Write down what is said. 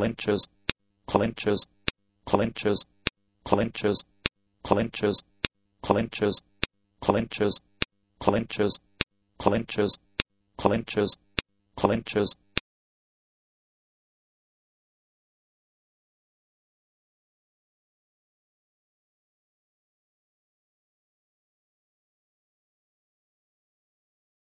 clinches, clinches, clinches, clinches, clinches, clinches, clinches, clinches, clinches, clinches, clinches,